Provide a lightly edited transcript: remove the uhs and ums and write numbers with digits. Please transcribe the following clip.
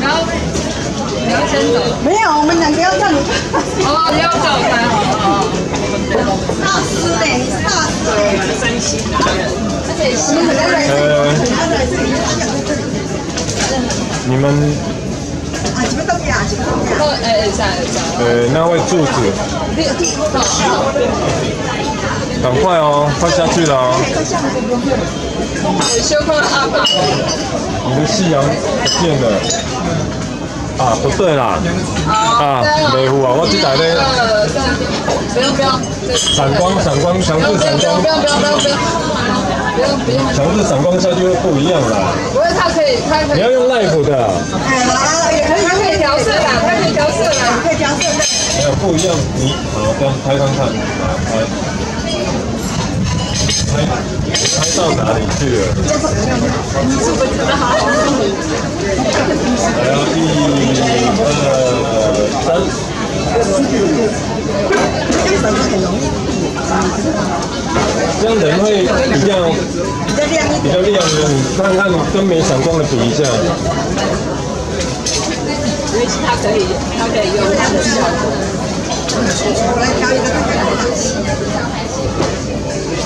你要先走。 没有，我们两个要让你。 哦，你要走才好。 大师嘞，你是大师嘞。 山西的，而且你们啊，几分钟呀？几分钟呀？ 下， 那位柱子，赶快哦，快下去了哦。 修过阿爸。 你的夕阳不见了。啊，不对啦！啊，没糊啊！我这台咧。不用。闪光，强制闪光。不用。强制闪光下去会不一样啦。 不会，它可以。 你要用 live 的。 它可以调色的，它可以调色的，可以调色的。 没有不一样，你好，这样拍看看，拍到哪里去了？来哦，1、2、3。这样人会比较亮的，你看看跟没闪光的比一下。 因为它可以用它的效果。 我来调一个看看。